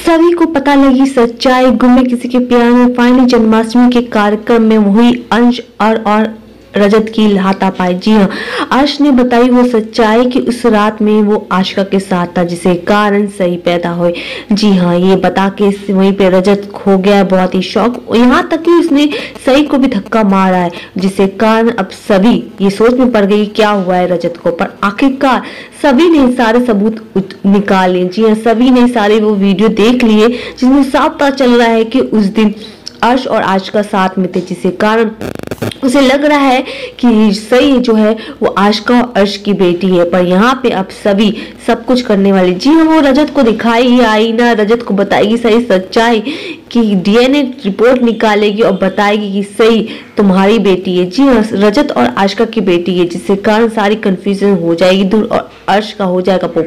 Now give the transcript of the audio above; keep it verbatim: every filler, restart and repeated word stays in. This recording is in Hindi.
सभी को पता लगी सच्चाई, गुम किसी के प्यार में। फाइनली जन्माष्टमी के कार्यक्रम में हुई अंश और, और रजत की हाथापाई। जी हाँ, अर्श ने बताई वो सच्चाई कि उस रात में वो आशिका के साथ था, जिसे कारण सही पैदा हुई। जी हाँ, ये बता के वहीं पे रजत खो गया, बहुत ही शौक, यहाँ तक कि उसने सही को भी धक्का मारा है, जिससे कारण अब सभी ये सोच में पड़ गई क्या हुआ है रजत को। पर आखिरकार सभी ने सारे सबूत निकाले। जी हाँ, सभी ने सारे वो वीडियो देख लिए, जिसमें साफ पता चल रहा है कि उस दिन अर्श और आशिका साथ में थे, जिसके कारण उसे लग रहा है कि सही जो है वो आशिका और अर्श की बेटी है। पर यहाँ पे अब सभी सब कुछ करने वाले। जी हाँ, वो रजत को दिखाई ही आई ना, रजत को बताएगी सही सच्चाई कि डीएनए रिपोर्ट निकालेगी और बताएगी कि सही तुम्हारी बेटी है। जी हाँ, रजत और आशिका की बेटी है, जिससे कारण सारी कंफ्यूजन हो जाएगी दूर और अर्श का हो जाएगा